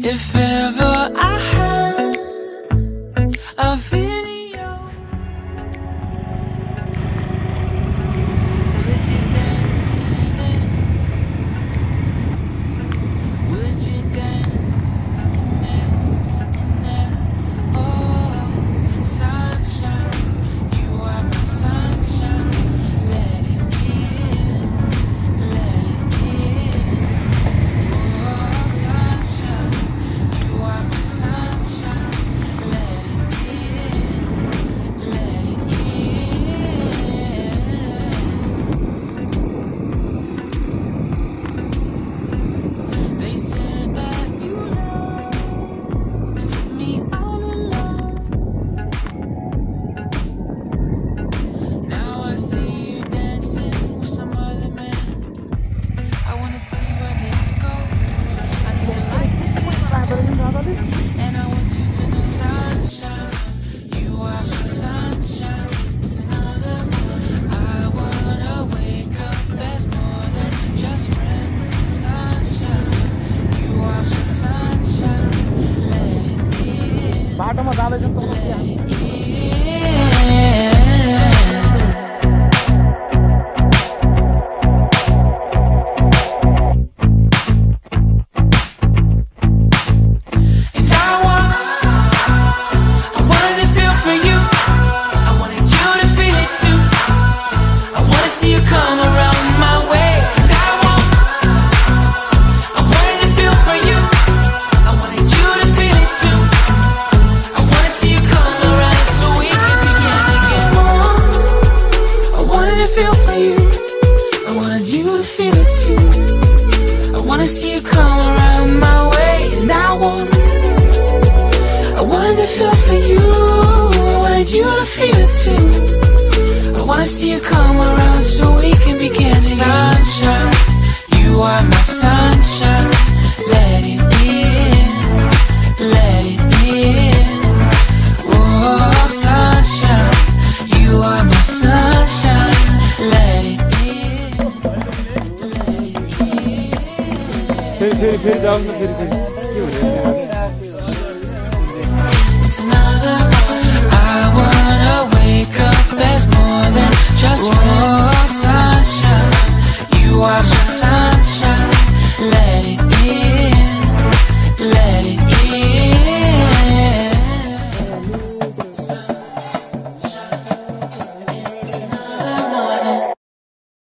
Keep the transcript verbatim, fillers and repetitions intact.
If ever I had a video, would you dance in it? Would you dance in it, in it? Oh, sunshine, you are my sunshine. Let it in, let it in. Oh, sunshine, you are my sunshine. Let it in, let it in. They said that you loved me all along. Now I see you dancing with some other man. I wanna see where this goes. I know you like this shit, and I want you to know, sunshine, you are my sunshine. It's another one. I wanna wake up as more than just friends. Sunshine, you are my sunshine. Let it in, let it in. And I want, I wanted to feel for you. I wanted you to feel it too. I wanna see you come around my way. And I want, I wanted to feel for you. I wanted you to feel it too. I wanna see you come around so we can begin again. I wanted to feel for you. I wanted you to feel it too. I wanna see you come around my way. And I want, I wanted to feel for you. I wanted you to feel it too. I wanna see you come around so we can begin again. Sunshine, you are my sunshine. Let it in, let it in. Oh, sunshine, you are my sunshine. Let it in, let it in. It's another one. I wanna wake up as more than just friends.